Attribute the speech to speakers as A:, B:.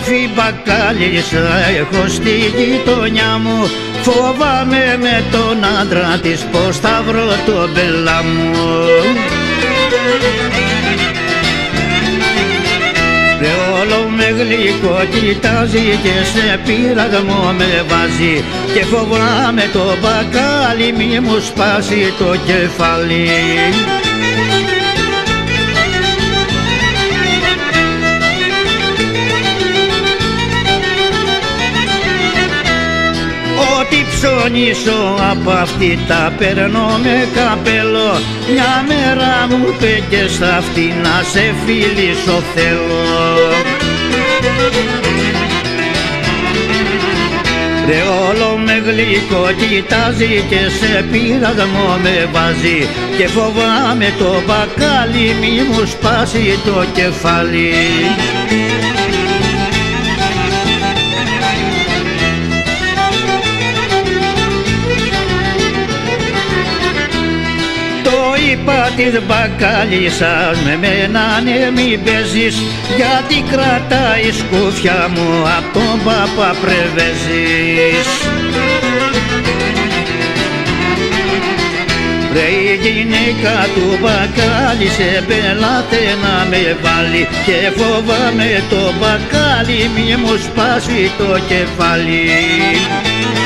A: αδερφή μπακάλισσα έχω στη γειτονιά μου. Φοβάμαι με τον άντρα της πως θα βρω τον μπελά μου. Όλο με γλυκό κοιτάζει και σε πειραγμό με βάζει και φοβάμαι το μπακάλι μη μου σπάσει το κεφάλι. Ό,τι ψωνίσω από αυτή τα παίρνω με καπέλο. Μια μέρα μου πέκες σ' αυτή να σε φιλήσω θέλω. Ρε όλο με γλυκό κοιτάζει και σε πειραγμό με βάζει και φοβάμαι το μπακάλι μη μου σπάσει το κεφάλι. Είπα της μπακάλισσας με μένα ναι μην παίζεις, γιατί κρατάει σκούφια μου απ' τον παπα πρεβέζεις. Ρε η γυναίκα του μπακάλι σε πελάτε να με βάλει και φοβάμαι το μπακάλι μη μου σπάσει το κεφάλι.